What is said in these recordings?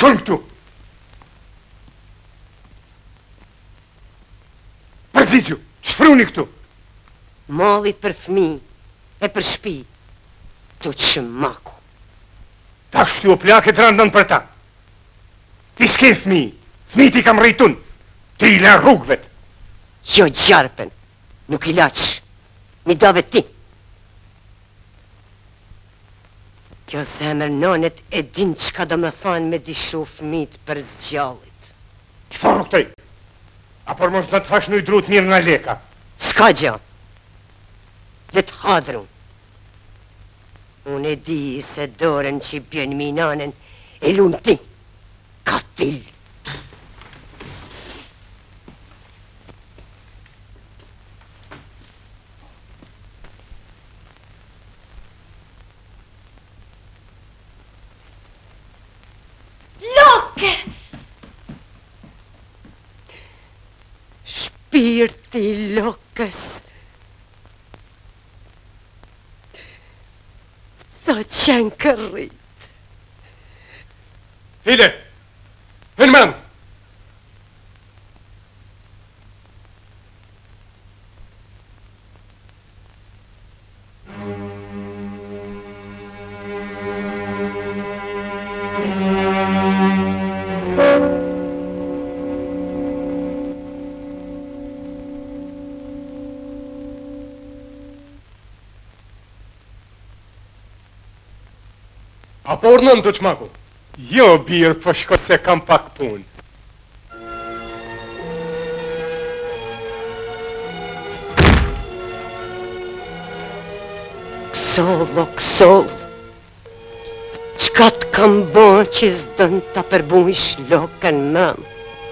Shkon këtu. Përzigju, ç'fruni këtu? Malli për fëmi e për shtëpi. Tu çmaku. Tash ti o plakët rëndën për ta. Ti s'ke fëmi. Fëmi ti kam rritun. Ti i lën rrugëvet. Jo gjarpen. Nuk i laq. Mi dove ti. Kjo zemër nonet e din çka do me thonë me dishu fëmit për zgjallit. Çfarë këtej? Apo mos do të hash në drut mirë nga leka? S'ka gjë. Le të hadru. Unë e di se dorën që i bjen minanën e lunë ti. Katil. Loke! Shpirti Lokës. Sa qenë kërrit. File! Hën man! Apo urnën të çmaku? Jo, birë, po shko se kam pak punë. Kësoll, o kësoll. Qka të kam bo që s'dën të përbujsh Lokën mëm?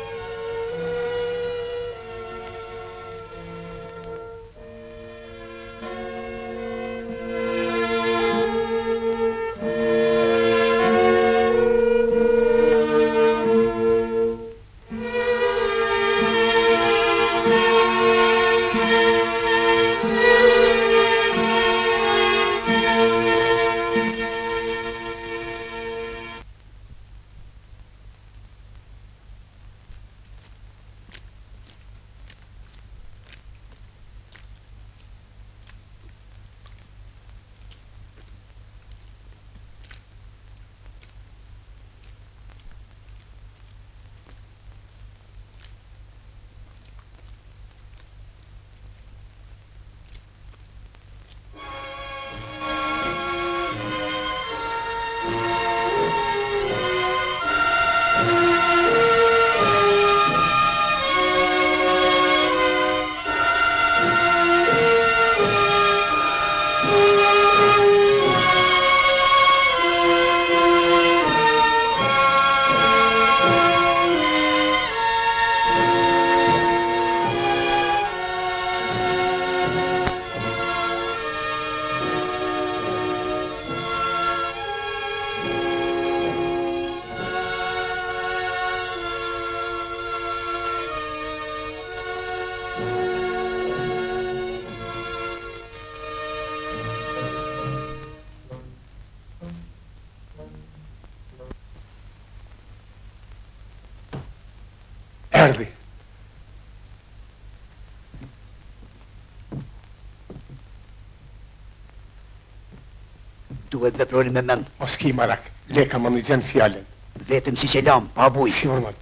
Erdhi. Duhet veproni me men. Mos ki marak, leka më në gjenë fjallin. Vetëm si që lam, pa buj. Si urmat.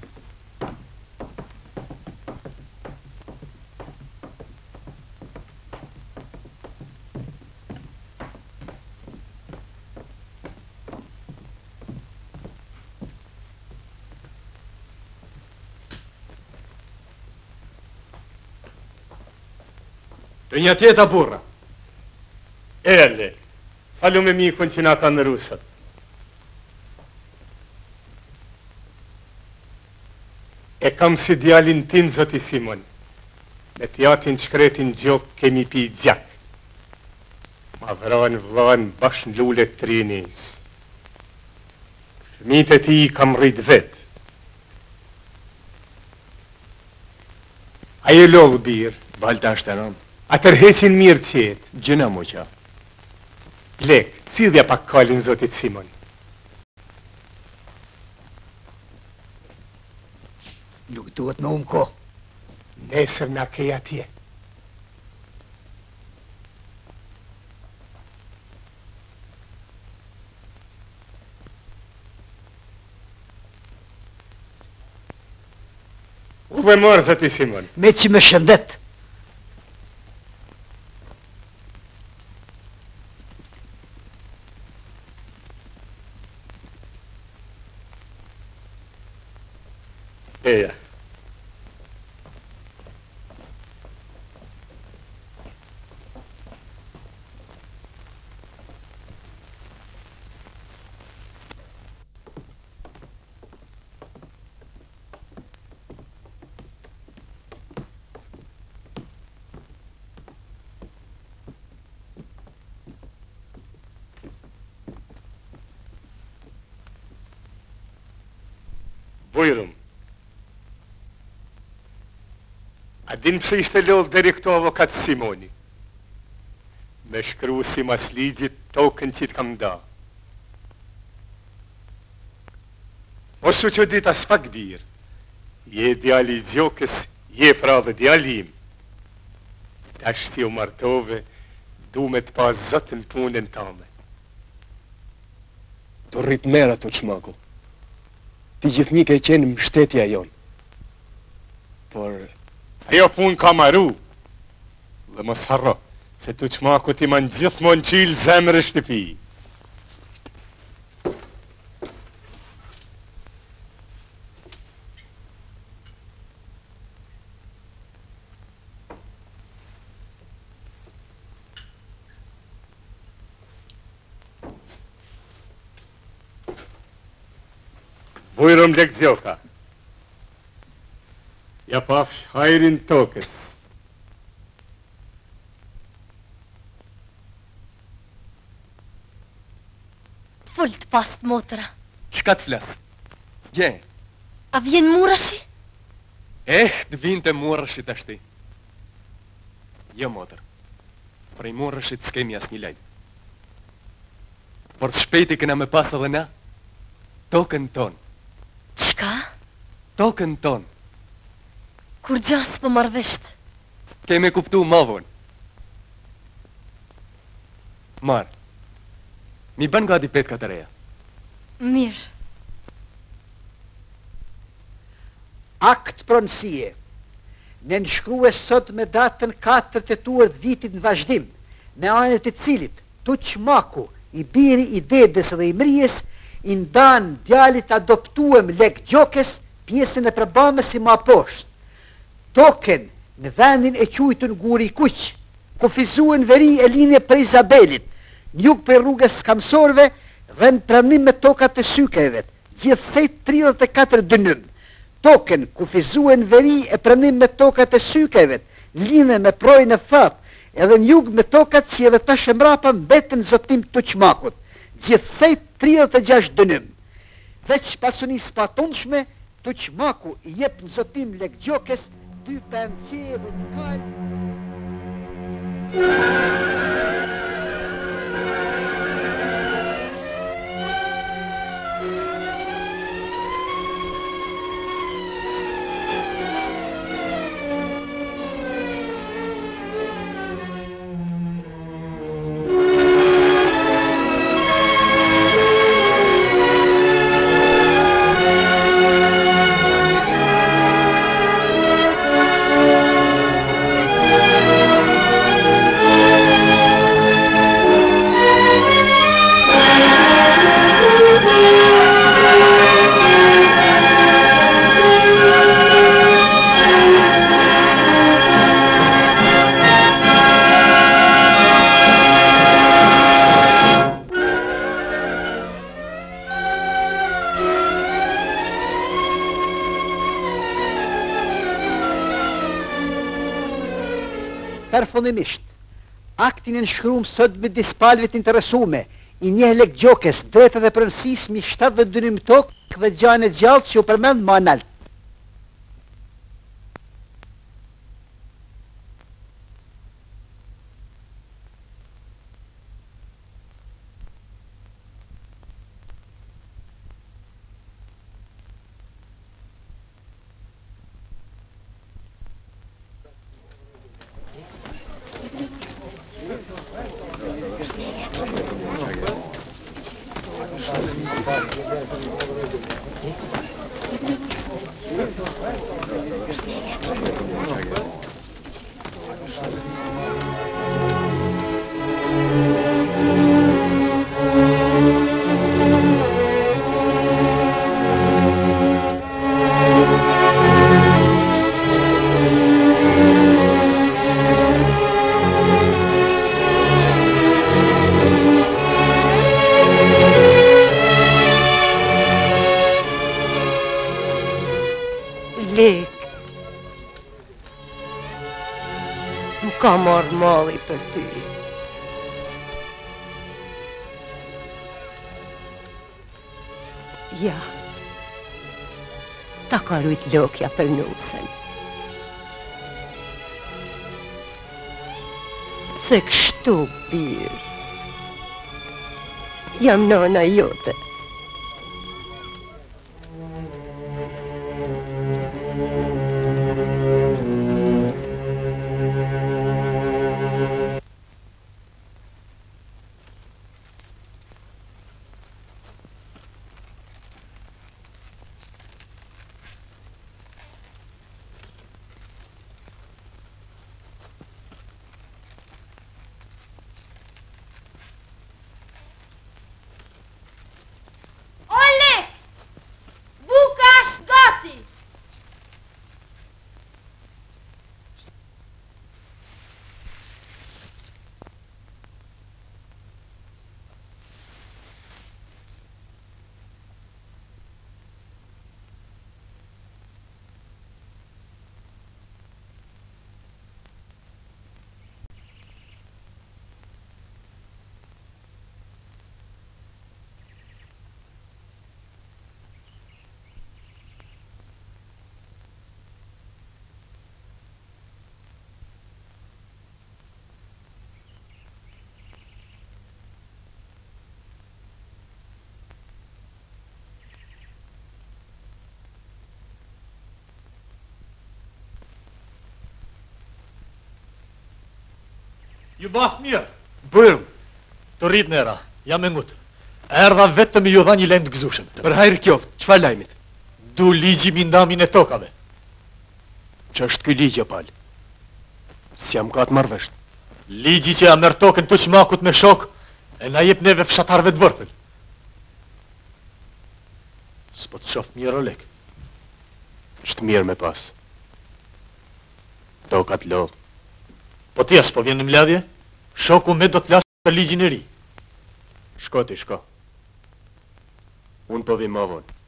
Të një tjeta burra. Ele, falu me mikun që na ka në rusët. E kam si djalin tim, zoti Simon. Me t'jatin shkretin gjok kemi pi gjak. Ma vranë vlanë bash në lullet trinis. Fëmit e ti kam rrit vet. Aje lovë birë. Balta shtenon. A tërheqin mirë qetë. Gjëna muqa. Lek, cilja pak kalin zotit Simon. Nuk duhet me umë ko. Nesër na kej atje. U ve morë, zoti Simon. Me që me shëndet. Eja. Bujrum. A din pse ishte lodh deri këto avokat Simoni? Me shkru si mas ligjit tokën që t'kam da. Osu që dit as pak birë, je djali i Gjokës, je pra dhe djali im. Tash si u martove, du me t'pa zotën punën tame. Të rrit mera të qmaku. Ti gjithmi ke qenë mbështetja jonë. Por Ajo pun ka maru. Dhe mos harro, se të qmaku ti man gjithmon qilë zemrë shtëpi. Bujrum lek Gjoka. Ja pafsh hajrin tokës. Fullt past motra. qka të flasë? Gje, A vjen murashi? të vinte murëshit ashti. Jo, motër, prej murëshit s'kemi as një lajt. Por të shpejti këna me pas edhe na, tokën tonë, Qka? tokën tonë. Kur gjas po marvesht. Keme kuptu ma vonë. Marë, mi bën gati petka të reja. Mirë. Akt pronësie. Në nënshkrue sot me datën 4 tetuar të vitit në vazhdim, me anët e cilit Tuqmaku, i biri i dedës dhe i mrijes, i ndan djalit adoptuem lek Gjokës pjesën e përbamës si ma poshtë. Token në vendin e qujtën Guri Kuq, kufizuen veri e linje për Izabelit, në jug për rrugës Skamsorve dhe në pranim me tokat e Sykeve, gjithsej 34 dënëm. Token kufizuen veri e pranim me tokat e Sykeve, linje me projnë e That, edhe në jug me tokat që edhe tash e mrapa mbetën zotim Tuqmakut, gjithsej 36 dënëm. Veç pasunis patonshme, Tuqmaku i jep në zotim lek Gjokës 2 pensje dhe një kalë. Përfundimisht, aktin e nënshkruam sot me dispalve të interesume, i njeh lek Gjokës, drejtat e pronësisë mi 70 dënim tokë dhe gjane gjallë që u përmend më analt. Ka marrë malli për ty. Ja, ta ka rujt lokja për nusën. Se kështu birë. Jam nana jote. Ju baft mirë. Bërëm, të rritë nëra, jam e ngutë. Erdha vetëm ju dha një lejmë të gëzushëm. Për hajrë kjoftë, qëfar lajmit? Du ligji mindamin e tokave. Që është këj ligje, palë? Si jam ka të marvesht? Ligji që ja merë tokën të qmakut me shok, e na jep neve fshatarve të vërtël. S'po të shofë mirë o lek. Shtë mirë me pas. Tokat lodhë. Po tja s'po vjen në mladhje, shoku me do të lasë për ligjin e ri. Shko ti, shko. Unë po vi ma vonë.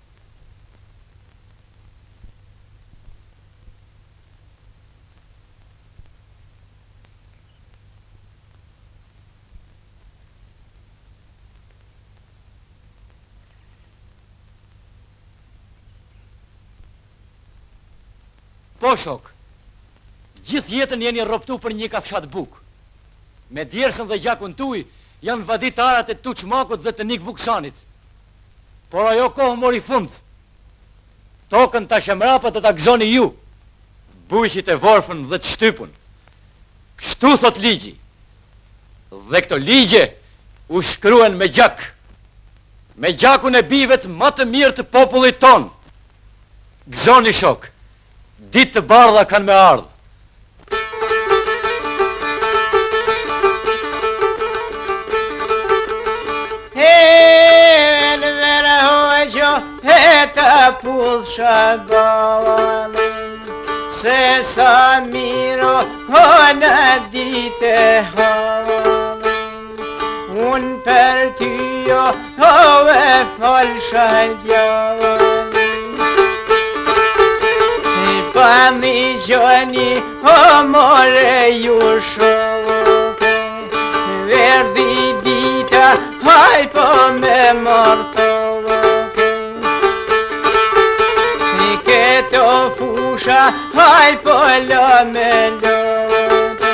Po shok, gjithë jetën jeni rroptu për një kafshat buk. Me djersën dhe gjakun tuj janë vaditarat e tu qmakut dhe të nik vuksanit. Por ajo kohë mori fund. Tokën ta shemrapa të ta gëzoni ju, bujqit e vorfën dhe të shtypun. Kështu thot ligji. Dhe këto ligje u shkruen me gjak. Me gjakun e bivet më të mirë të popullit ton. Gëzoni shok. Ditë të bardha kanë me ardhë. Në vere hoqo e të pullë shagavalin, se sa miro o në dite havalin. Unë për tyjo o e falsha djavalin. Pa mi gjoni o more ju shoke, verdi dita haj po me martoke. Si keto fusha haj po la me loke,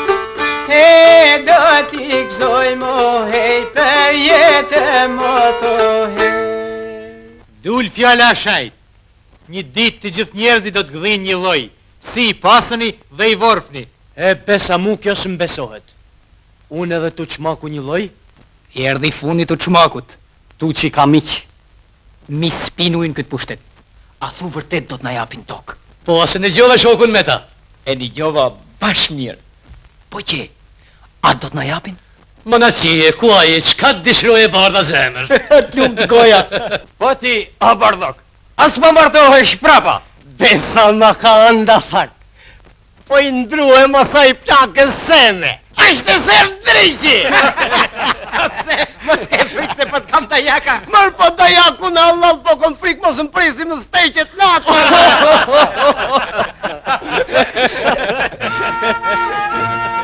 e do t'i gzoj mo hej për jetë mo to hej. Dul fjala shajt. Një ditë të gjithë njerëzit do të gdhin një lloj, si i pasëni dhe i vorfni. E besa mu kjo së mbesohet. Unë edhe tu qmaku një lloj? Erdhi funi të qmakut, tu që i ka miq. Mi spinujnë këtë pushtet. A thu vërtet do të na japin tokë? Po, se në gjova shokun me ta. E një gjova bashkë mirë. Po që, a do të na japin? Më në qije, ku aje, qka të dishroje barda zemër? Të lumë të goja. Po ti, a bardhok, as më martohe shprapa. Besa ma ka anda fakt. Po i ndruhe masa i plakën seme. Ashtë e sërë drejqi! Pse, më s'ke frikë se po t'kam të jaka. Mërë po të jaku në Allah, po kom frikë mos më presim në steqet natë.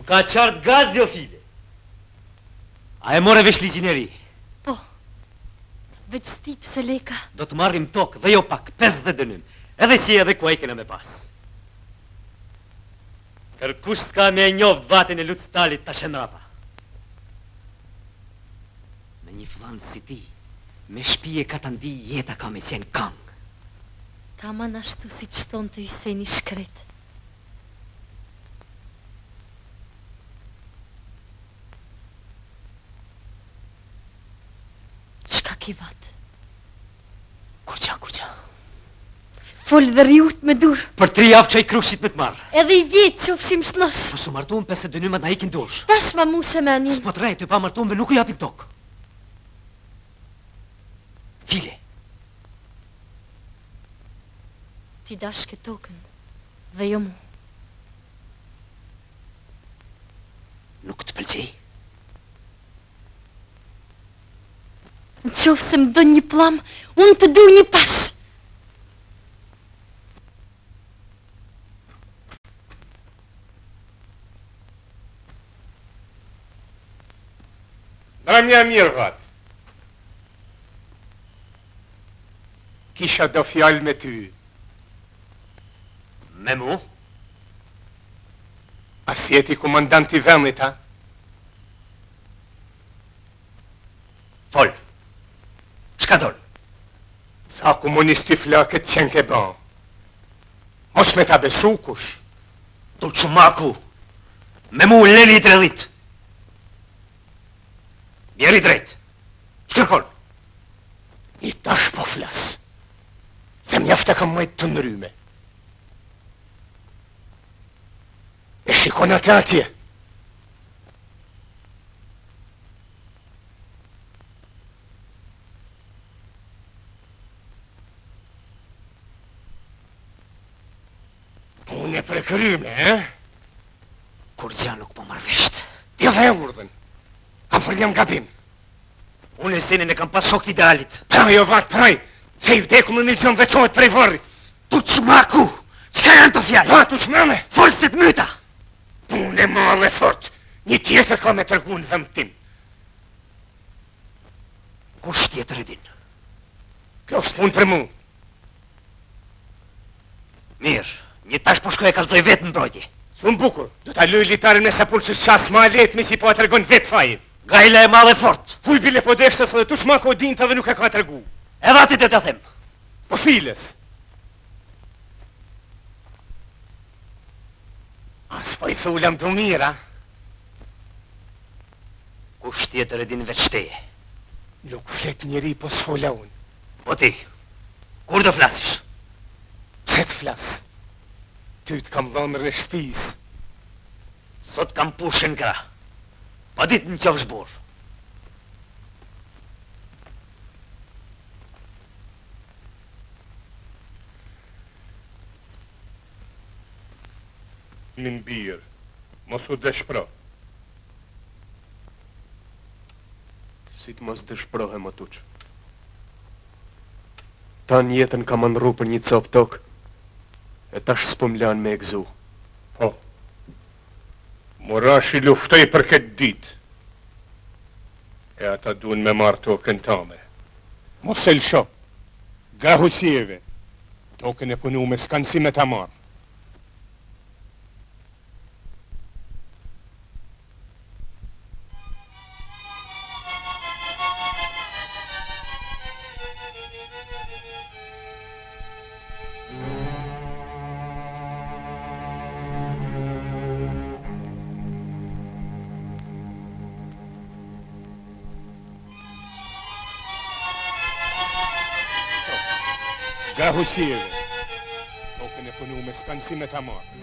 Ka qartë gaz jo file. A e more vesh ligjinerie? Po, veç stip se leka. Do të marrim tokë dhe jo pak, 50 dënym. Edhe si edhe ku e kena me pas. Kërkush s'ka me e njoft vatin e lutë stalit të shenrapa. Me një flanë si ti, me shpije ka të ndi jeta ka me qenë kangë. Ta man ashtu si që thonë të Hyseni shkret. Qka ki vatë? Kur qa? Folë dhe rjut me dur. Për 3 javë që i krushit me të marrë. Edhe i vjetë që ofshim shlosh. Po su martu më 50 dënymat na ikin dosh. Tash ma mushe me anin. S'po të rejtë, pa martu më nuk u japin tokë. File. Ti dash ke tokën, dhe jo mu. Nuk të pëlqej. Në qofë se më do një plam, unë të du një pash. Dra mja mirë vatë. Kisha do fjallë me ty. Me mu? A si jeti komandanti vendit, ha? Fol. Qka dol? Sa komunisti flakët qenë ke ban. Mos me ta besu kush. Tu qumaku. Me mu leli i dredhit. Bjeri drejt. Qkërkon? I tash po flas. Se mjafta kam majtë të nëryme. E shikon atë atje. Punë e prekryme, Kur gja nuk po marvesht. Jo dhe urdhën. A fërljam gabim. Unë e Zenin e kam pas shok idealit. Praj o vatë praj, se i vdekum në një gjëmë veçohet prej vërrit. Tu qmaku, qka janë të fjallë? Vatë u shmame. Folësit myta. Punë e malë e fort, një tjetër ka me tërgu në vëmë tim. Kush tjetër e din? Kjo është punë për mu. Mirë, një tash po shkoj e kalzoj vetë në mbrojtje. Sun bukur, do t'a luj litarën e sapun që qas ma letë me si po a tërgon vetë fajiv. Gajla e madhe fort. Fuj bile po deshtës dhe tu shmako dinta dhe nuk e ka tërgu. Edhe ati të të them. Po files. As po i thullam të mira. Kush tjetër e din veç teje? Nuk flet njeri po s'fola unë. Po ti, kur do flasish? Pse të flas? Ty të kam dhënër në shtëpis. Sot kam pushën kra. Pa ditë në qovë shbor. Min birë, mos u dëshpro. Si të mos dëshprohe më tuq. Ta në jetën kam anëru për një copë tokë, e tash s'po m'lan me e gzu. Po, Murashi luftoj për këtë ditë. E ata duen me marrë tokën tame. Mos e lësho, gahu sjeve, tokën e punu me s'kanë si me ta marrë. Gahu sjeve, tokën e punu me s'kanë si me ta marrë.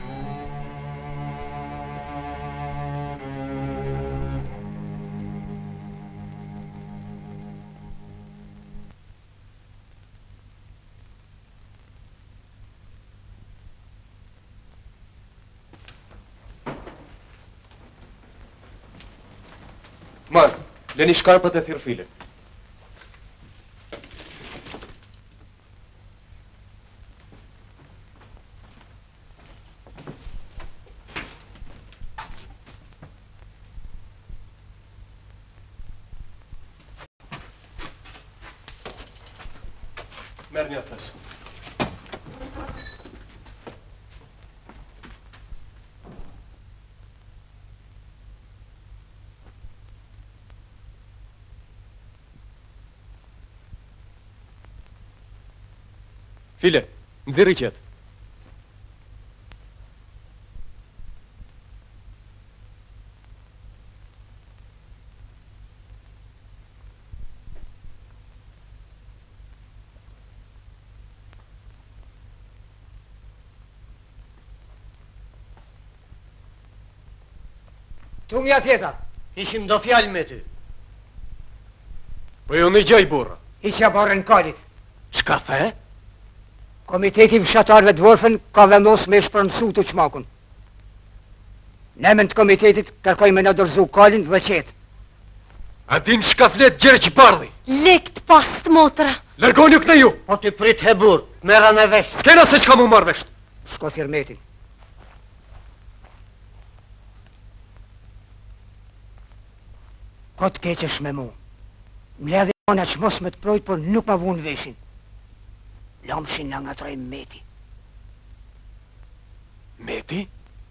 Marë, leni shkarpët e thirë file. Mergi atës. File, nëzirë i qetë. Tunja tjeta. Ishim do fjalë me ty. Po ju në gjaj burra. Hiqja borën kalit. Shka the? Komiteti fshatarëve të Vorfën ka vendos me shpërmësu të qmakun. Nemen të komitetit kërkoj me në dorëzu kalin dhe qetë. A din shka flet Gjergj Bardhi? Lek të pas të motra. Lërgoni ju këne ju! Po t'i prit he burë, mera në vesh. S'kena se qka mu marrë vesht. Shko thirmetin. Kot keqesh me mu. Mledhe ona që mos me të projt, por nuk ma vunë veshin. Lomshin nga ngatroj meti. Meti?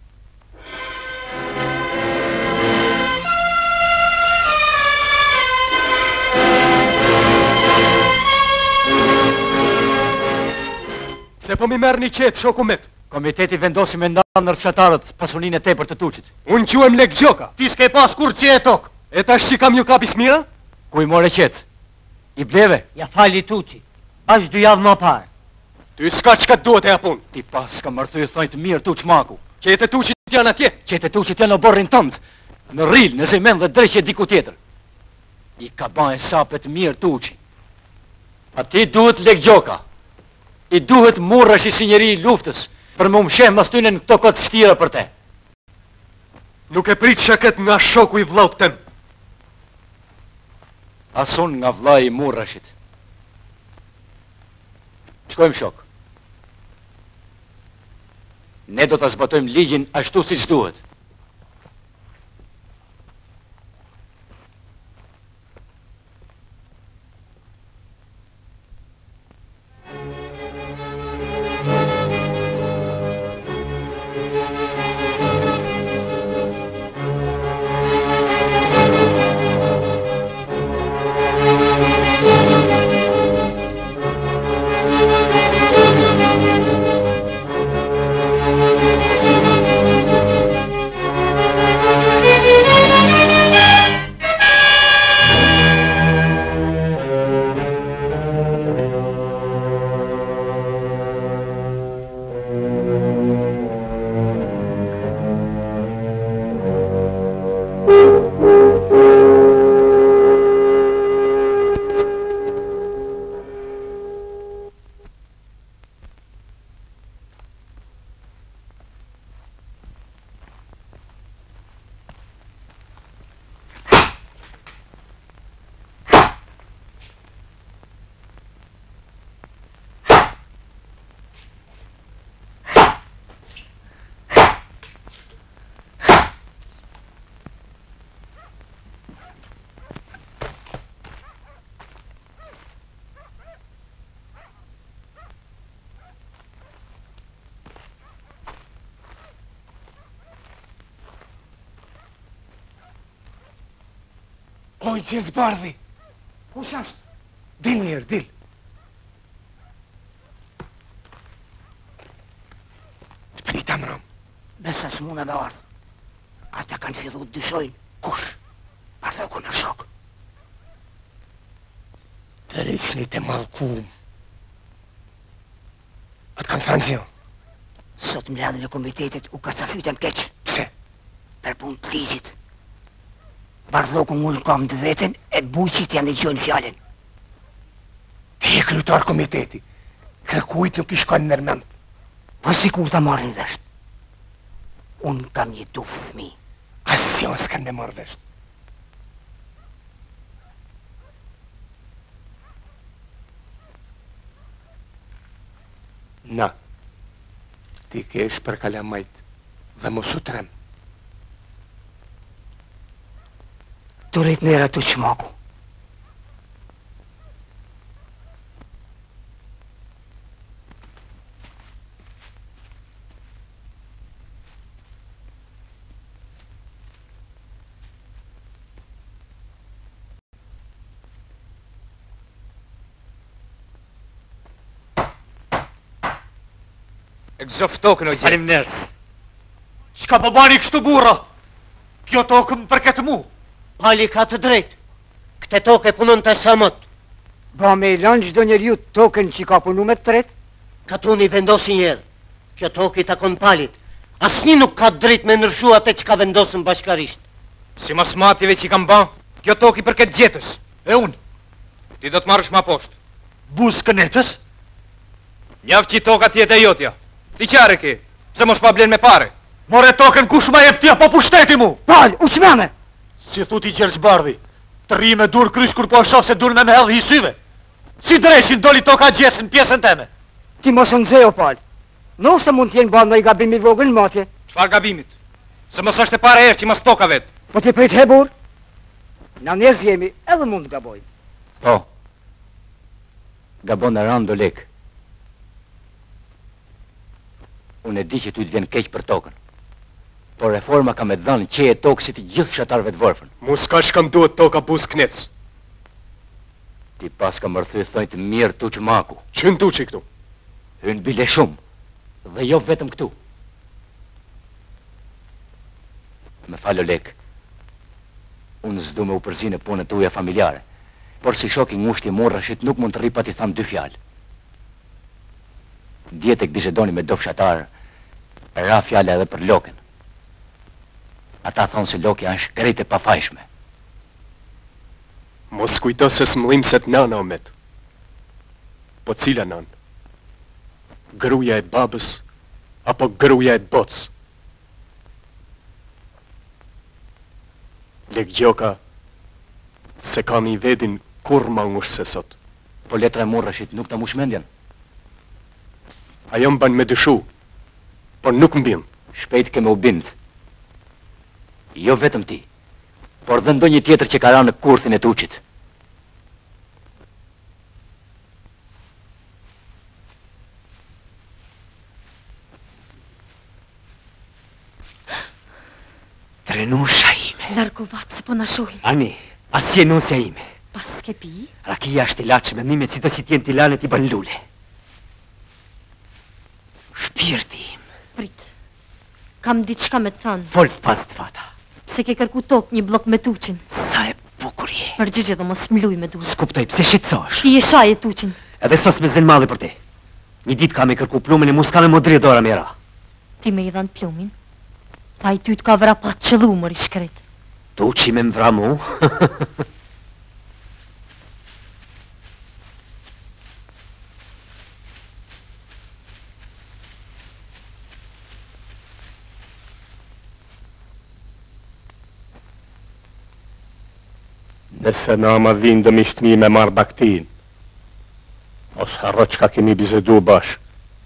Se po mi merë një qetë, shoku met. Komiteti vendosi me ndanë nër fshatarët pasunin e tepër të Tuçit. Unë quem Lek Gjoka. Ti s'ke pas kur që e tokë. E tash që kam ju kapis mira? Ku i more qetë? I bleve? Ja fali Tuçi. Ashtë 2 javë më parë. Ty s'ka qka të duhet e apun. Ti pas ka mërthy thonjë të mirë Tuç Maku. Qetë e Tuçit janë atje. Qetë e Tuçit janë në borrin tëndë, në ril, në zemen dhe dreqje diku tjetër. I ka ban e sapet mirë Tuçi. A ti duhet Lek Gjoka. I duhet murrash i si njeri i luftës, për më mshem mas tyne në këto këtë shtira për te. Nuk e prit shaket nga shoku i vllaut tem. Asun nga vllai i murrashit. Shkojmë shok. Ne do të zbatojmë ligjin ashtu si që duhet. Oj, Gjergj Bardhi! Kush ashtë? Dil njerë, dil. Të prita mërëm. Besa s'muna me ardhë. Ata kanë fillu të dyshojnë. Kush? Ardhe u kënë shok. Të rishni të malkum. Atë kanë thënë zjo. Sot mledhën e komitetit u ka cafyte më keqë. Pse? Per pun të ligjit. Bardhoku mullë kam të vetën e buqit janë dhe gjojnë fjallin. Ti e kryetar komiteti. Kërkujt nuk i shkojnë nërmend. Po si kur ta marrin vesht? Unë kam një duf fmi. Asjo s'kan me marrë vesht. Na, ti kesh për kalamajt dhe mos u trem. Të rrit nera Tuç Maku. E gëzof tokën o gjë. Faleminderit. Çka po bani kështu burra? Kjo tokë më përket mu. Pali ka të drejtë. Këtë tokë e punon të samot. Ba me i lanë gjdo njeriu tokën që ka punu me të tret? Katuni vendosi njerë. Kjo tokë i takon palit. Asni nuk ka drejt me nërshu atë që ka vendosën bashkarisht. Si mas matjeve që i kam ban, kjo tokë i përket gjetës. E unë? Ti do të marrësh ma poshtë. Buzë kënetës? Njavë që i toka tjetë e jotja. Ti qare ki, se mos pa blen me pare. More tokën kush ma jep tja po pushteti mu? Pal, u qmeme! Si thuti Gjergj Bardhi, të ri me dur krysh kur po shoh se dur me hedhë hisyve. Si dreshin doli toka gjesën pjesën teme. Ti mos në nxejo, Pal. Nështë mund t'jenë ba në i gabimi vogël në matje. Qfar gabimit? Se mos është e pare erë që mas toka vetë. Po ti prit hebur? Na njerëz jemi, edhe mund të gabojnë. Po. Gabon në rando lek. Unë e di që ty të vjen keq për tokën. Por reforma ka me dhanë që e tokë si të gjithë fshatarve të vorfën. Mu s'ka shkam duhet toka bus knec. Ti pas ka mërthy thojnë të mirë tu që maku. Që në tu që këtu? Hynë bile shumë, dhe jo vetëm këtu. Me falo lek, unë s'du me u përzi në punët tuja familjare, por si shoki ngushti Murrashit nuk mund të rri pa t'i tham dy fjalë. Djetek bisedoni me do fshatarë, ra fjale edhe për Lokën. Ata thonë se Lokja është krejt e pafajshme. Mos kujto se s'mëllim se të nana o metë. Po cila nanë? Gruja e babës, apo gruja e botës? Lek gjoka, se ka një vedin kur ma ngush se sot. Po letra e Murrashit nuk ta mush mendjen. Ajo më ban me dyshu, por nuk mbin. Shpejt ke me u bind. Jo vetëm ti, por dhe ndonjë tjetër që ka ra në kurthin e tuqit. Trenusha ime. Largovat se po na shohin. Ani, asje nusja ime. Pas ke pi? Rakia është i lachme, nime si do si tjenë tilanet i bën lule. Shpirti im. Prit. Kam diçka me të thanë. Folë pas të fata. Pse ke kërku tokë një blok me tuqin? Sa e bukur je. Përgjigje do mos mluj me dur. S'kuptoj, pse shqetësosh? Ti e shaj e tuqin. Edhe sos me zën malli për te. Një dit ka me kërku plumin e muskale më dri dora me ra. Ti me i dhanë plumin? Ta i ty t'ka vra pa të qëllu mër i shkret. Tuqi me më vra mu? Nëse na ma vinë dëmishtëmi me marë baktin, ose harro që ka kemi bizedu bashkë.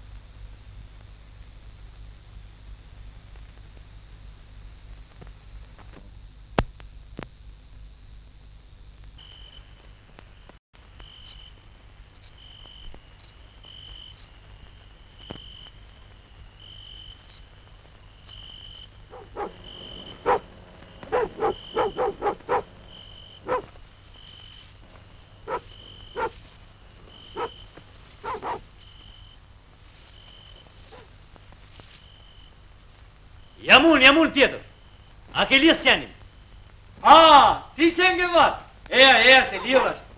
Jam unë tjetër. A ke lisë janim? Ti që nge vatë? Eja, se lirë është.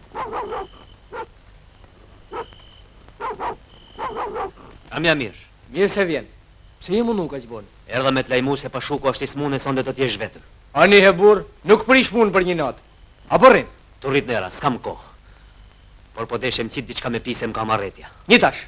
Amja mirë. Mirë se vjen. Pse jemu nuk aq bon? Erdha me të lajmu se pashuku është i smune sonde të t'jesh vetër. Ani he burr, nuk prish punë për një natë. Apo rrim? Tu rrit nera, s'kam kohë. Por po deshem qit diçka me pise më ka marretja. Një tash.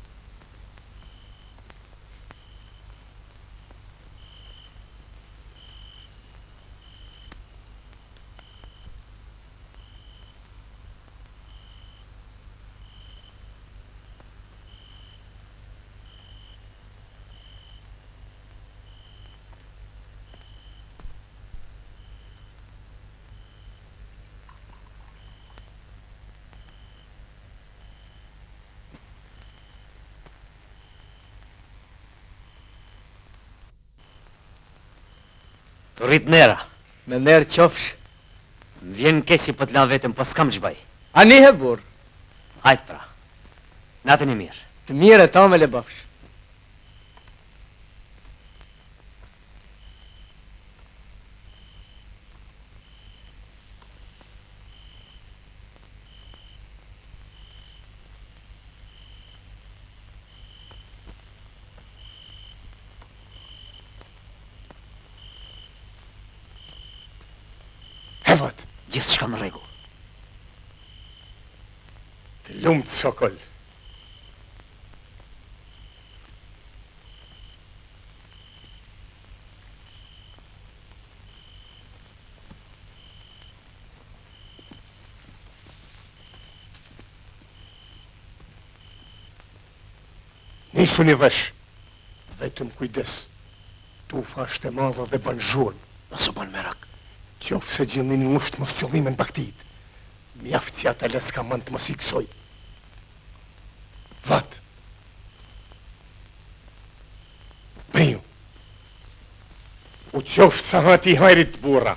Tu rrit nera. Me nerë qofsh. Më vjen kesi po t'lan vetëm, po s'kam ç'baj. Ani he burr. Hajt pra. Natën e mirë. Të mirë e ta me le bafsh. Evat, Gjithçka në rregull. të lumt Sokol. Nisu një vesh, vetëm kujdes, tu fasht e madha dhe ban zhurën. Nësë ban merak. Qofë se gjillin një musht mos qëllimin baktit, mjaftë si ata leska mand të mos i kësoj. Vat. Priu. U qoftë sa hati hajrit burra.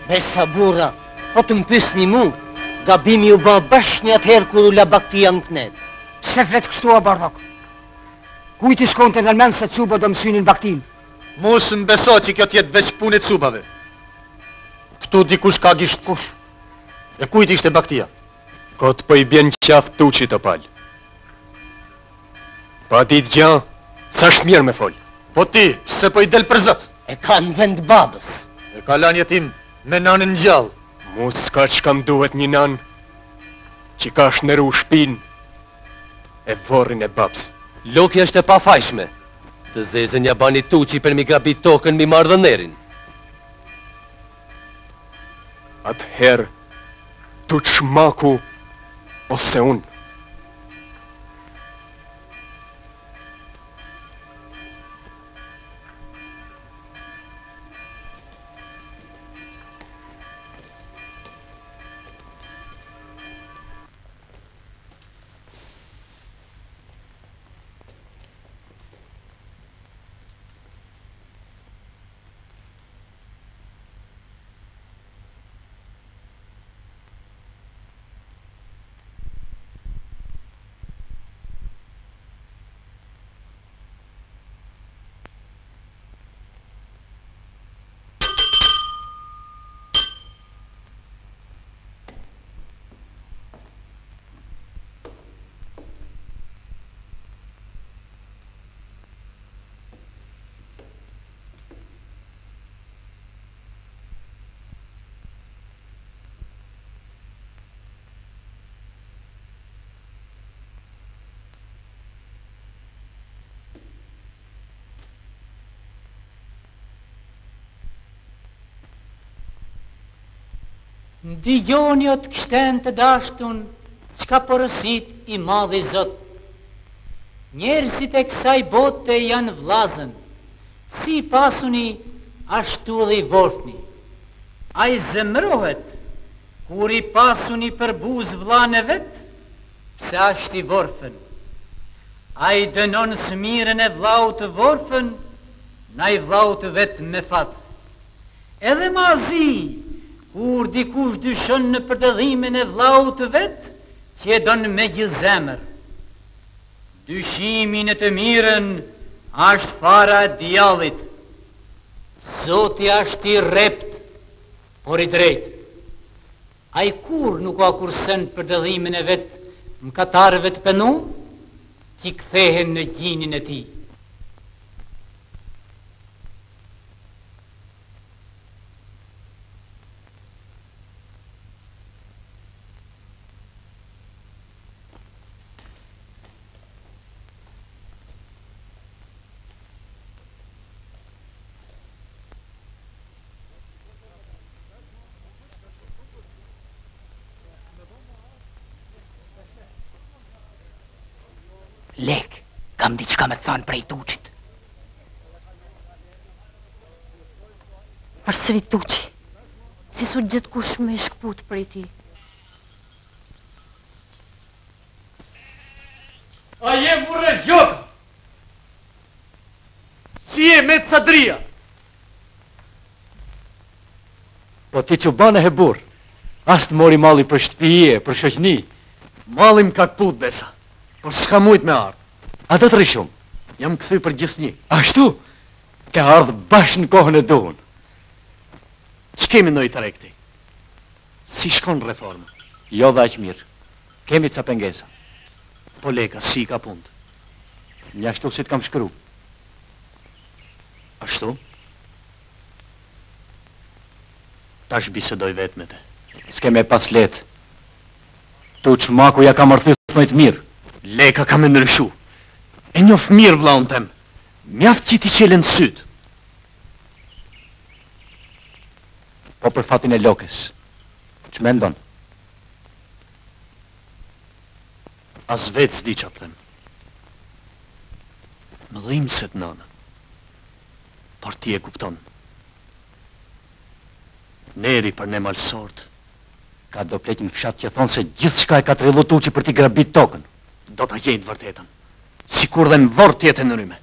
Besa bura, po të më pysni mu, gabimi u ba bashkë një atëherë kur u la bakti janë kënet. Se flet kështu a Bardhok? Kujt i shkonte në almen se cuba do mësynin baktin? Mos më beso që kjo tjetë veç punit cubave. Këtu dikush ka gisht. Kush? E kujt ishte baktia? Kot po i bjen qaf tuqi të pal. Pa dit gjan, sa shmirë me fol. Po ti, pse po i del për zët? E ka në vend babës. E ka lanje tim me nanën gjallë. Mu s'ka që kam duhet një nan, që ka shneru shpin e vorrin e babs. Loki është e pa fajshme. Të zezën ja bani tuqi për mi grabit tokën mi marrë dhënerin. Atëherë, tu çmaku ose unë. Ndijoni o të kështen të dashtun, qka porësit i madhi Zot. Njerëzit e kësaj bote janë vlazën, si pasuni, ashtu dhe i vorfni. A i zemrohet, kur i pasuni për buz vlane vetë, pse ashtë i vorfën. A i dënon smiren e vlau të vorfën, na i vlau të vetë me fatë. Edhe mazi, kur dikush dyshon në përdëdhimin e vlau të vetë, që e donë me gjithë zemër. Dyshimin e të miren, ashtë fara djallit. Zoti ashtë i rept, por i drejt. A i kur nuk ka kursen përdëdhimin e vetë, më katarëve të penu, që kthehen në gjinin e ti. Lek, kam diçka me thanë prej tuqit. Përsëri tuqi, si su gjithë kush me shkput prej ti. A je mure zgjokë? Si je me të sadria? Po ti që bane he burë, astë mori mali për shtëpije, për shoqni. Malim ka këput besa. Por s'ka mujt me ardhë. A do të rishum? Jam këthy për gjithë një. Ashtu? Ka ardhë bashkë në kohën e duhun. Që kemi në i të rekti? Si shkon reforma? Jo dhe aqë mirë. Kemi ca pengesa. Po leka, si ka pundë? Një ashtu si të kam shkru. Ashtu? Tash bisedoj vetë me te. S'ke me pas letë. Tu çmaku ja ka mërthyth më të mirë. Leka ka me ndryshu. E njof mirë vlaun tem. Mjaft që ti qelen syt. Po për fatin e Lokës. Që me ndonë? As vetë s'di që apëthem. Më dhim se të nënë. Por ti e kupton. Neri për ne malsort. Ka do pletin fshat që thonë se gjithë shka e ka trillu tuqi për ti grabit tokën. Do t'a jetë vërtetën. Sikur dhe në vorë tjetë në ryme.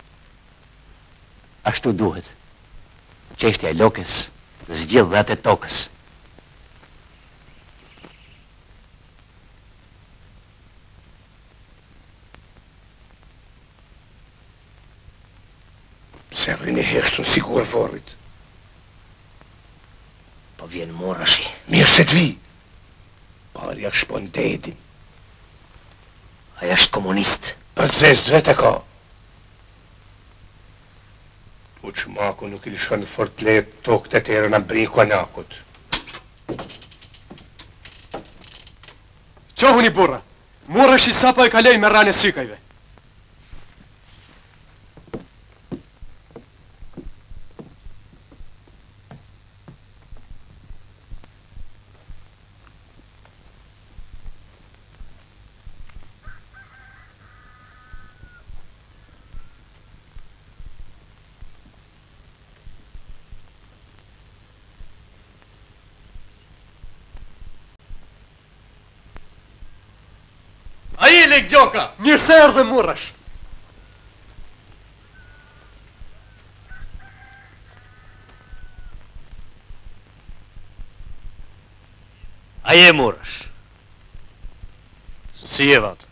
Ashtu duhet. Qeshtja e Lokës zgjidh dhe atë e tokës. Se rini heshtun sigur vorrit. Po vjen Murashi. Mirë se t'vi. Parja shpon dedin. Aja është komunist. Për të zezë drejt e ka. Tuçmaku nuk i lëshon fort letë tokët e tjera në briku anakut. Qohuni burra, Murashi sapo e kalej me rane sykajve. Aji, Lek Gjoka! Mirë se erdhe Murash! Aje Murash. Si je vatë?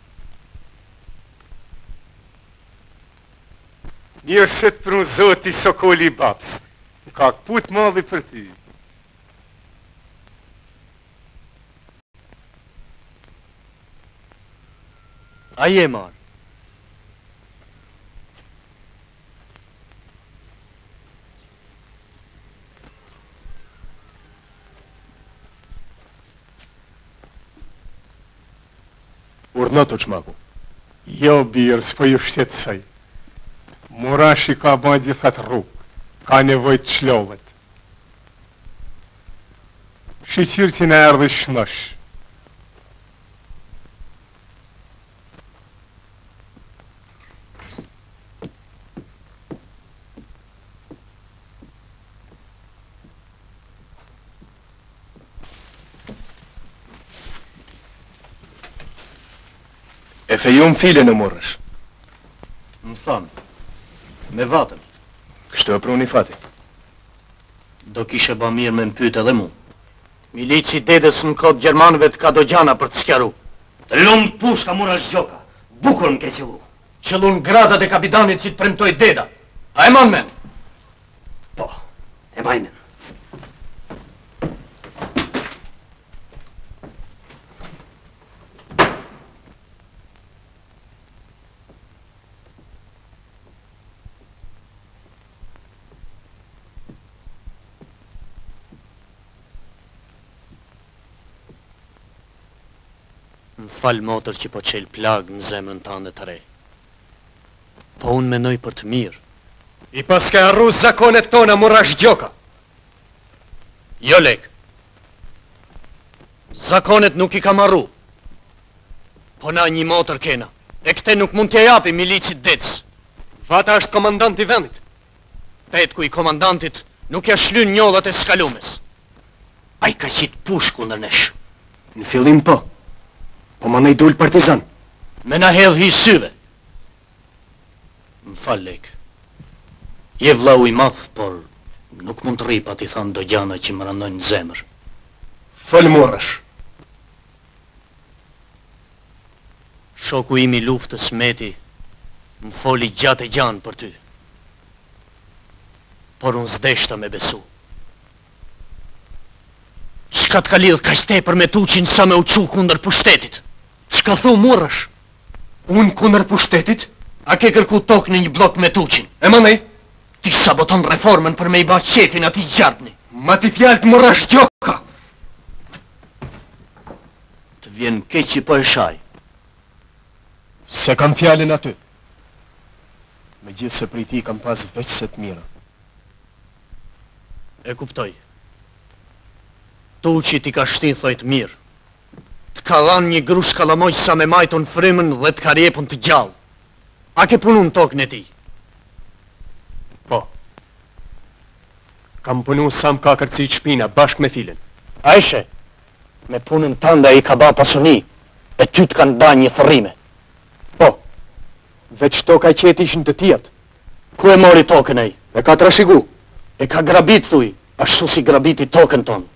Mirë se të prun zoti Sokoli Baps. Ka këput malli për ty. Aje marë. Urdhno Tuçmaku. Jo, birë, s'po ju shtetësaj. Murashi ka ba gjithat rrugë. Ka nevoj të shlollet. Shqyqyrë që në erdhe shnosh. E fejum file në Murash. Më thanë, me vatën. Kështu e pruni fati. Do kishe ba mirë me më pyet edhe mu. Milici dedës në kod Gjermanëve të ka do gjana për të skjaru. Të lumë pushka Murash Gjoka, bukur më ke qëllu. Qëllun gradat e kapitanit që të premtoj deda. A e man men? Po, e maj men. Më falë motër që po qelë plagë në zemrën tënde të re. Po unë menoj për të mirë. I paske arru zakonet tona Murash Gjoka. Jo, Lek. Zakonet nuk i kam arru. Po na një motër kena. E këte nuk mund t'ja japi milicit detës. Vata është komandant i vendit. Petku i komandantit nuk ja shlyn njollat e skalumes. A i ka qitë push kundër nesh. Në fillim po. Po ma nëj dull partizan. Me na hedh hi syve. Më fal, Lek. Je vlau i madh, por nuk mund të rripa t'i thanë do gjana që më randojnë në zemër. Fal Murash. Shoku imi luftës Meti më foli gjatë e gjanë për ty. Por unë zdeshta me besu. Shka t'ka lidh kaq tepër me Tuçin sa me u çu kundër pushtetit? Çka thu Murash? Unë kundër pushtetit? A ke kërku tokë në një blok me Tuçin? E manej? Ti saboton reformën për me i ba qefin ati gjardni. Ma ti fjallë të Murash Gjoka. Të vjen keq që po e shaj. Se kam fjallin aty. Me gjithë se prej ti kam pas veç se të mira. E kuptoj. Tuçi ti ka shtin thojt mirë. Të ka dhanë një grush kalamoj sa me majton frymën dhe të ka rjepun të gjallë. A ke punu në tokën e ti? Po. Kam punu sa më ka kërcit shpina bashk me filin. A ishe? Me punën tanda i ka ba pasuni, e ty të kanë ba një thërrime. Po. Veç toka i qeti ishin të tijat. Ku e mori tokën e i? E ka trashigu. E ka grabit, thuj, ashtu si grabiti tokën tonë.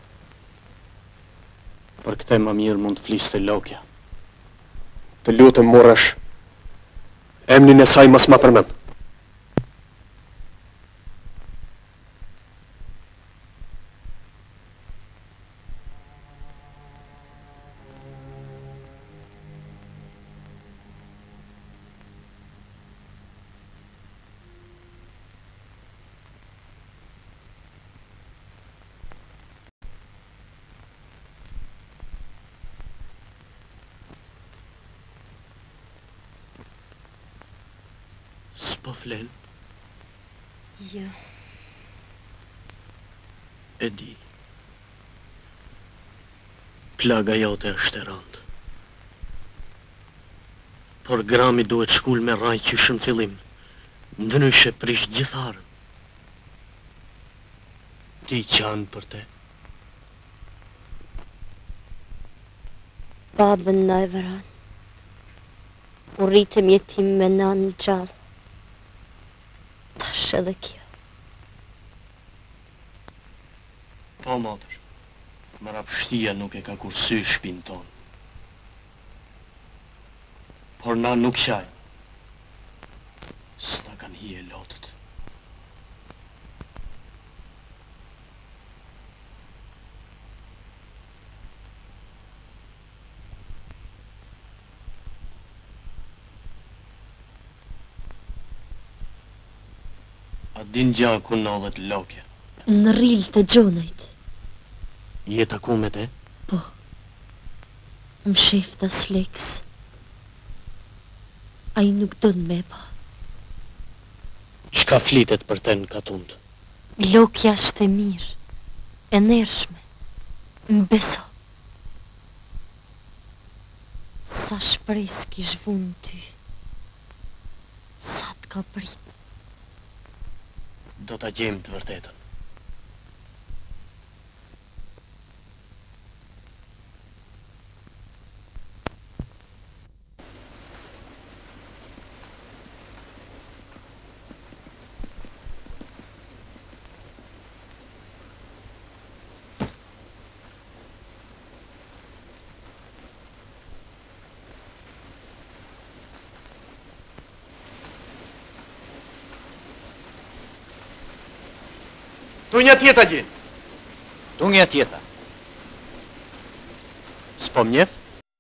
Për këte më mirë mund të fliste lokja. Të lutëm Murash, emnin e saj mos ma përmend. Po flen? Jo. E di. Plaga jote është e randë. Por grami duhet shkull me raj qysh në fillim. Ndryshe prish gjitharën. Ti qanë për te? Babën na e vëran. U rritëm jetim me nanë gjallë. Tash edhe kjo. Po, motër. Mrapshtia nuk e ka kursy shpinë tonë. Por na nuk qaj. S'na kanë hije lotët. A din gjaku nollet lokja? Në rrilë të gjonajt. Je taku me te? Po. Më shef të sleks. A i nuk do në me pa. Shka flitet për te në katund? Lokja është e mirë, e nërshme, më beso. Sa shpres kish vunë ty, sa t'ka prit. Do t'a gjemë të vërtetën. Tunja tjeta gji. Tunja tjeta. S'po mjef?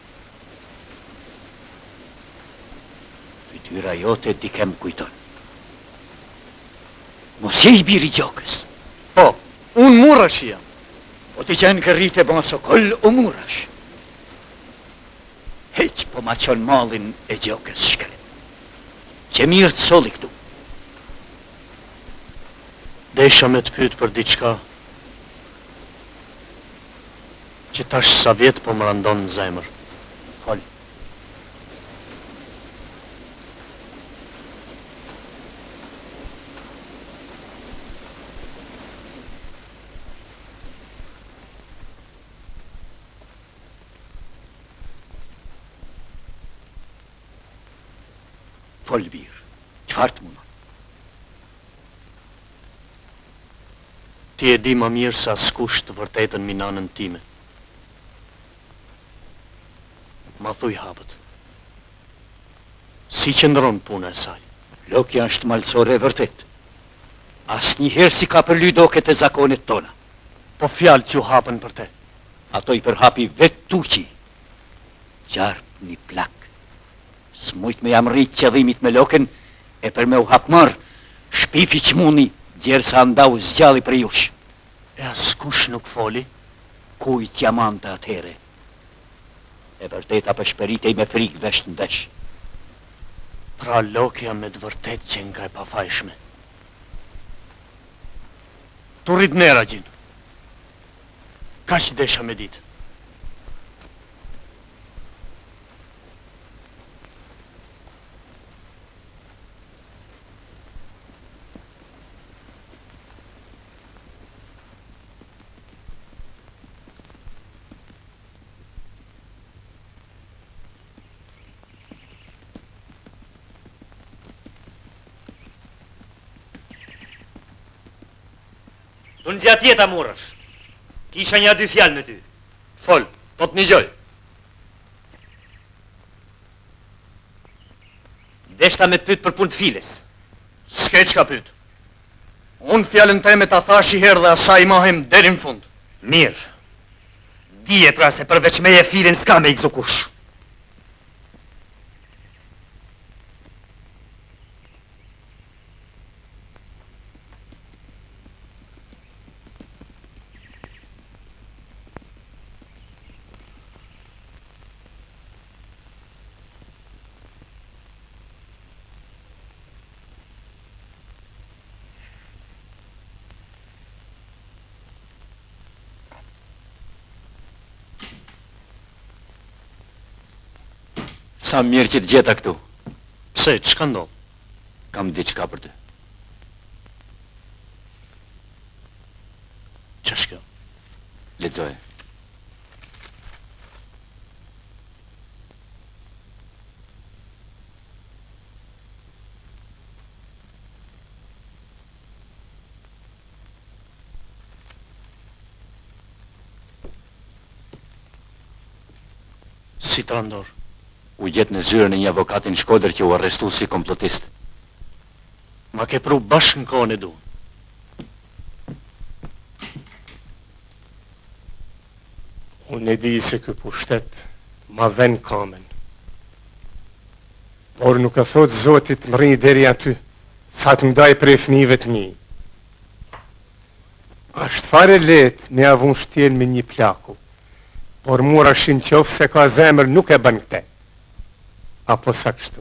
Fytyra jote di kem kujton. Mos je I biri gjokës. Po, unë murash jam. Po ti qenë kërrit e bon sokoll o murash. Heq po ma qon malin e gjokës shkret. Që mirë të soli këtu. Desha me të pyet për diçka që tash sa vjet po më randon në zemër. Fol. Fol birë, qëfar të mundon? Ti e di më mirë sa s'kush të vërtetën mi nanën time. Ma thuj hapët. Si qëndron puna e saj? Lokja është malësore e vërtet. As njëherë si ka përly doket e zakonit tona. Po fjalë që u hapën për te. Ato I përhapi vetë tuqi. Gjarp një plak. S'mujt me jam rrit qëdhimit me loken, e për me u hapmar, shpifi që muni, djerë sa ndau zgjalli për jush. E as kush nuk foli? Kujt jamante atëhere. E vërteta për shperitej me frikë vesh në vesh. Pra lokja me të vërtet që nga e pafajshme. Tu rrit nera gjin. Ka që desha me ditë. Tu në gjatë jeta murësh. Kisha një dy fjalë me ty. Fol, po të një gjoj. Deshta me të pyt për punë të files. S'ke që ka pyt. Unë fjallën teme ta thash I herë dhe asaj mahem deri në fund. Mirë. Dije pra se përveç meje filin s'ka me I gëzukush. Sa mirë që të gjeta këtu. Pse, ç'ka ndodhur? Kam diçka për ty. Ç'është kjo? Lexoje. Si ta ndor? U gjet në zyrën e një avokatin Shkodër që u arrestu si komplotist. Ma ke pru bashkë në kohën e du. Unë e di se kë pushtet ma ven kamen. Por nuk e thot Zotit më rinj deri aty, sa të ndaj prej fëmijëve të mi. Ashtë fare let me avun shtjen me një plaku, por mura shin qofë se ka zemër nuk e bën këte. Apo sa kështu?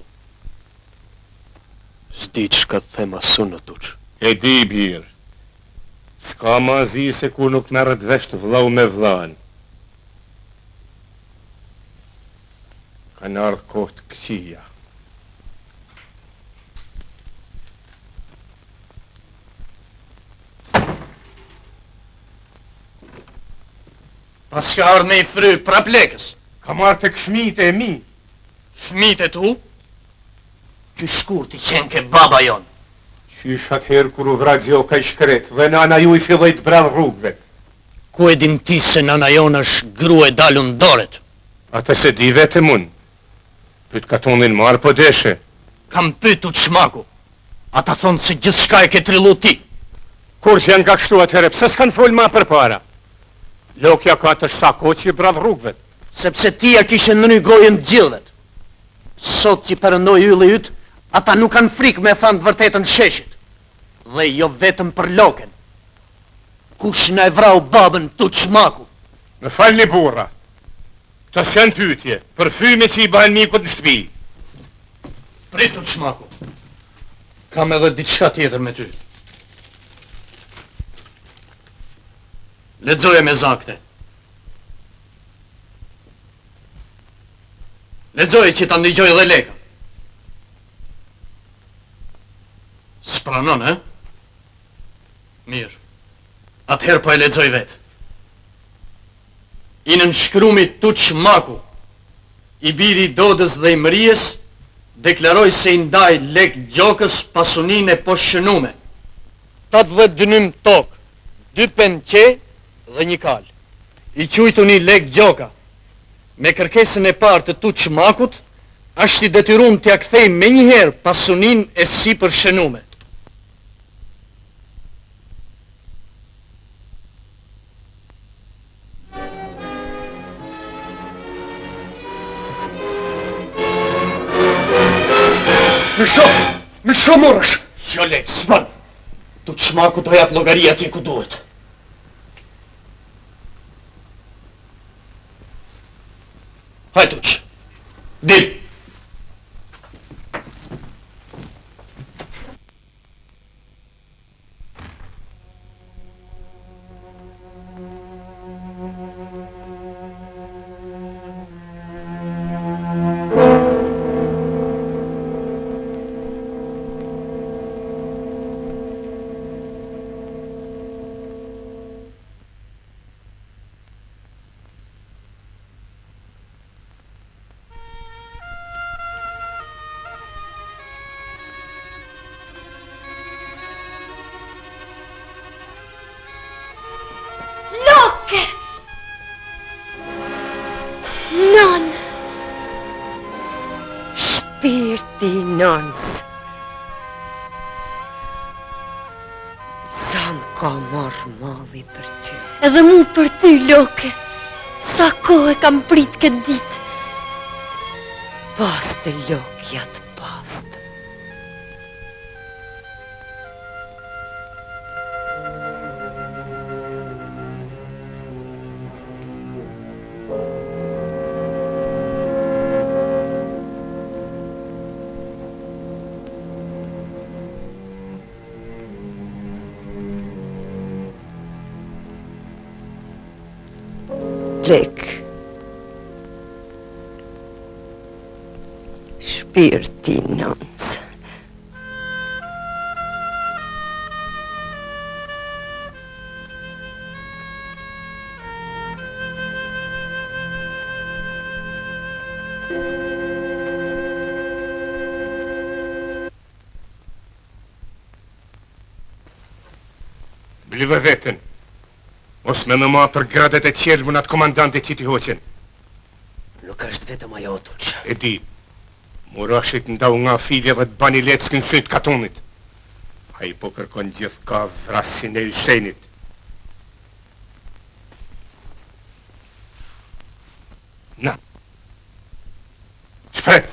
S'di çka të them asu në tuq. E di birë. S'ka ma zi se ku nuk merret vesh të vllau me vllain. Kanë ardhë kohë të këqija. Pas ka ardhë me i fry pra plekës. Ka marrë të këfmit e mi. Fmit e tu? Që shkur ti qenë ke baba jonë. Qysh atëherë kur u vra Gjoka i shkret dhe nana ju i filloj të bradh rrugëve. Ku e din ti se nana jonë është gru e dalun doret? Ate se di vetëm unë. Pyt ka tonin marë po deshe. Kam pytu të shmaku. Ata thonë se gjithë shka e ke trillu ti. Kur që janë ka kështu atëherë, pse s'kan fol ma për para? Lokja ka të shsako që i bradh rrugëve. Sepse ti ja kishe në një gojën të gjithvet. Sot që përëndoj yllë ytë, ata nuk kanë frikë me thanë të vërtetën sheshit. Dhe jo vetëm për loken. Kush në e vrau babën tu çmaku? Më falni burra. Këto s'janë pyetje, për fyme që i bahen mikut në shtëpi. Pritu çmaku. Kam edhe diçka tjetër me ty. Lexoje me zakte. Lexoje që ta ndigjoj dhe leka. S'pranon, e? Mirë. Atëherë po e lexoj vetë. I nënshkrumit tu çmaku, i biri i Dodës dhe i Mërijes, deklaroj se i ndaj lek Gjokës pasunin e poshënume. 80 dënym tokë, 2 penqe dhe një kal. I qujtu një lek Gjoka. Me kërkesën e parë të tu çmakut, është i detyrun t'ja kthej me njëherë pasunin e si përshënume. Në shumë morësh! Jo lek, s'ban! Tu çmaku do jap llogaria atje ku duhet. Hajde tuç. Dil. Shpirti nëns. Sa m'ka marrë malli për ty. Edhe mu për ty, Loke. Sa kohë e kam prit këtë ditë. Pastë Lokja të pastë. Lek. shpirti nënës. Blive vetën, mos me në ma për gradet e qelbunat komandantit që ti hoqen. Nuk është vetëm ajo, Tuç. E di, murashit ndau nga filje dhe të bani leckin syt katonit. A I po kërkon gjithë ka vrasin e Ysenit. Na, shpret!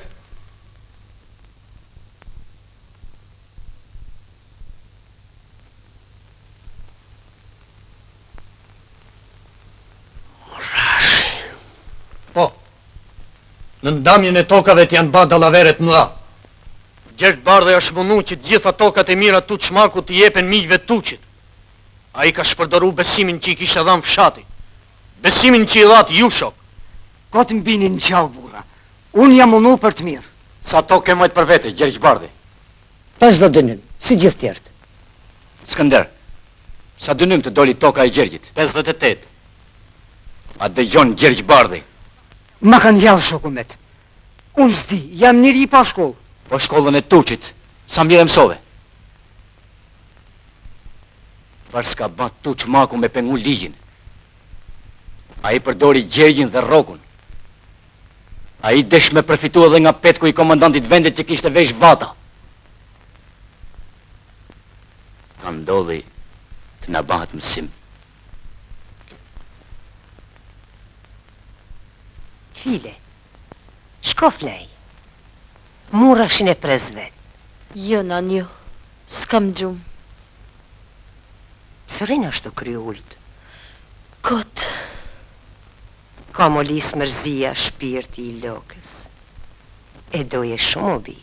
Në ndamjen e tokave t'janë ba dallaveret mëdha. Gjergj Bardhi është munu që gjitha tokat e mira Tuç Maku t'i jepen miqve Tuçit. A I ka shpërdoru besimin që I kisha dhanë fshati. Besimin që I dhatë ju shok. Kotë mbini në qau, burra. Unë jam munu për të mirë. Sa tokë ke mojtë për vete, Gjergj Bardhi? 50 dënym, si gjithë tjertë. Skënder, sa dënym të doli toka e Gjergjit? 58. A dëgjon Gjergj Bardhi? Ma kanë gjallë shokumet. Unë s'di, jam njëri pa shkollë. Po shkollën e Tuçit, sa mje dhe mësove? Farë s'ka bat Tuç Maku me pengu ligjin. A I përdori Gjergjin dhe Rrokun. A I desh me përfitu edhe nga petku I komandantit vendit që kishte vesh vata. Ka ndodhi të na bahet mësim. File, shko flej. Murashin e prezve. Jo, nan, jo. S'kam gjumë. Sërin është të kry ullët. Kot. Ka molis mërzia shpirti I lokës. E doje shumë obi.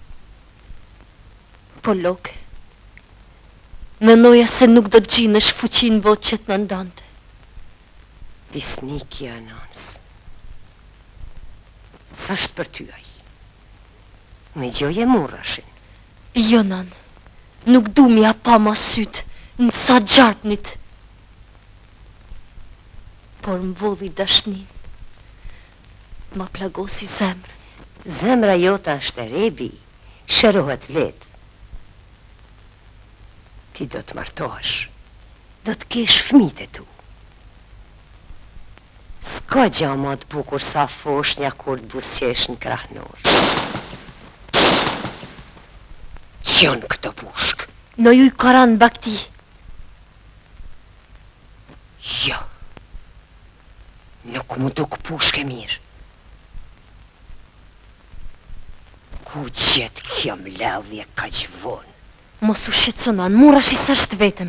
Po loke. Menoja se nuk do të gjinë është fuqin bot që të nëndante. Visnikja nënës. Sa është për ty aj? Me gjoje murashin. Jo, nan. Nuk du mi apa ma sytë, në sa gjarpnit. Por më vodhi dashnin. Ma plagosi zemrën. Zemra jota është e rebi, shërohet let. Ti do të martohesh, do të kesh fëmijët e tu. S'ka gja ma të bukur sa foshnja kur të busqesh në krahnor. Qënë këto pushk? Në ju I karan bakti. Jo. Nuk mu duk pushk e mirë. Ku gjetë kjo mledhje ka gjvonë? Mos u shqetësonan, murash I sa shtë vetëm.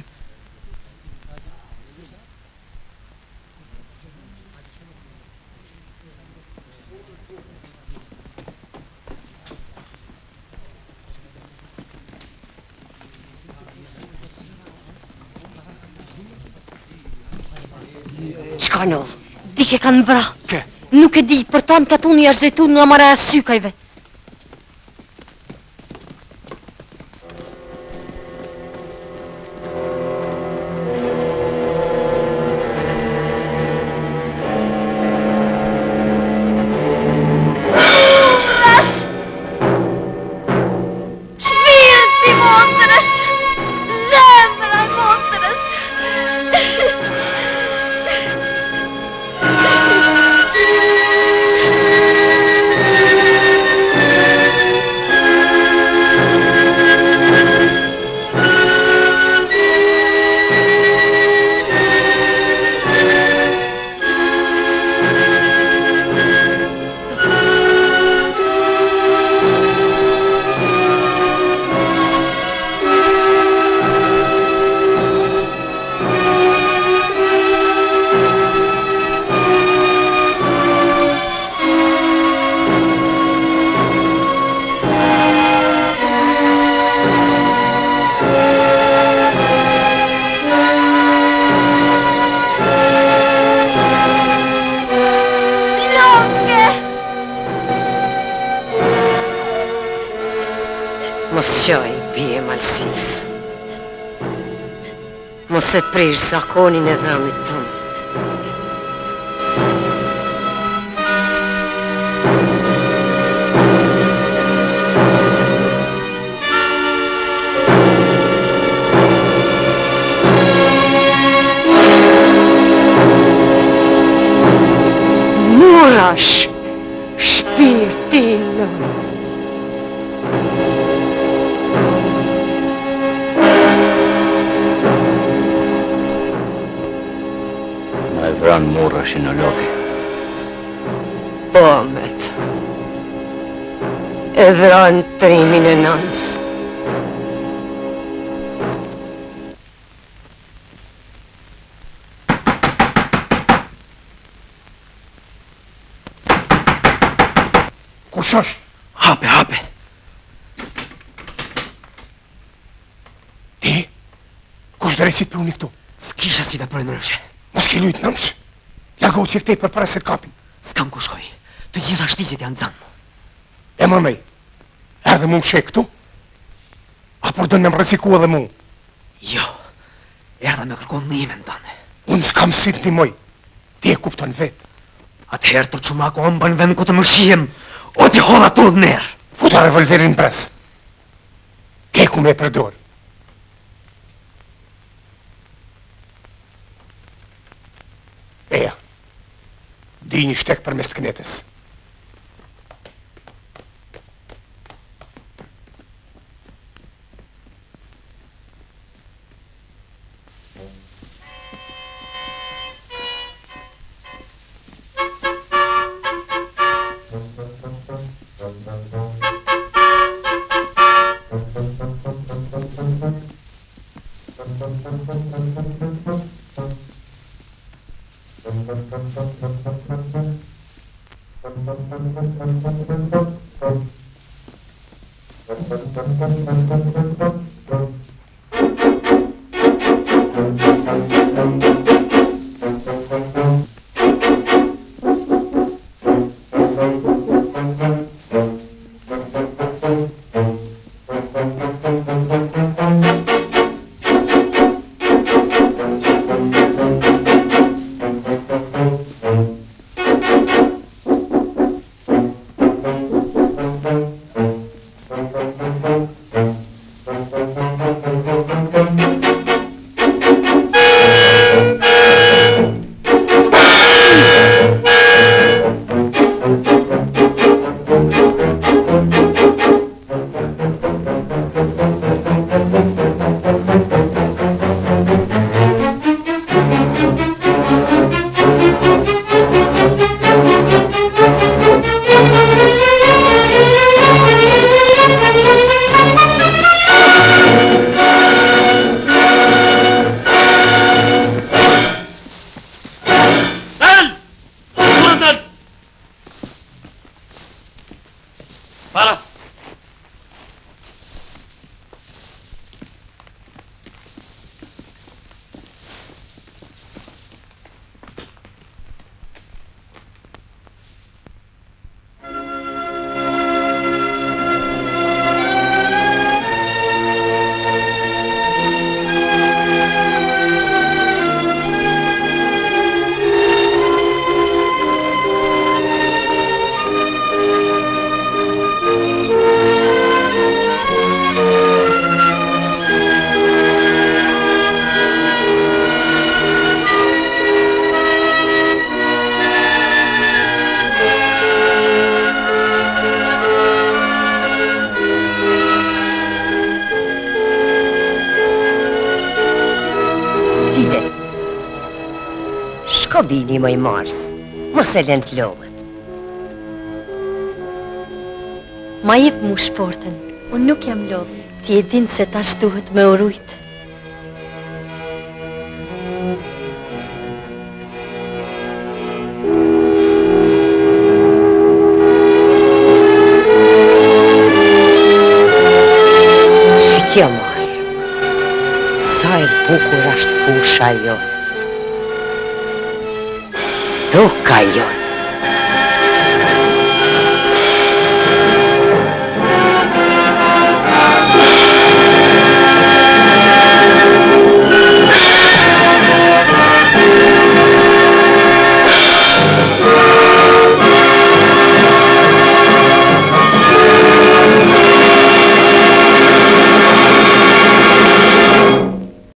Qka nëllë? Dike kanë bra. Ke? Nuk e di, për tanë ka tu një arzetu nga maraja sykajve. Qaj, bje malsis. Mos e prish zakonin e vendit tënë. Murash, shpirtin nëz. Vran Murash në loke. Omet. E vran trimin e nëns. Kush është? Hape. Ti? Kush drejtësit për unë këtu? S'kisha si veproj në rëshe. Mos ki lujtë nëmsh. Largohu që këtej për para se të kapin. S'kam ku shkoj. Të gjitha shtisit janë zanë. E mënej, erdhe mu më shek këtu? Apo do në më rëziku edhe mu? Jo, erdhe me kërkon në ime në tane. Unë s'kam si të nimoj. Ti e kupton vetë. Atëherë të Çumako ombë në vend ku të më shihem, o t'i hodha turë nërë. Futa revolverin pres. Ke ku me përdor. Eja, di një shtek për mes të knetës. Shko bini më i mars, mos e lën t'lodhet. Ma jep mu shportën, unë nuk jam lodhi. Ti e din se tash duhet me urujt. Shikjo marë, sa e bukur ashtë fusha jonë. Duka jonë.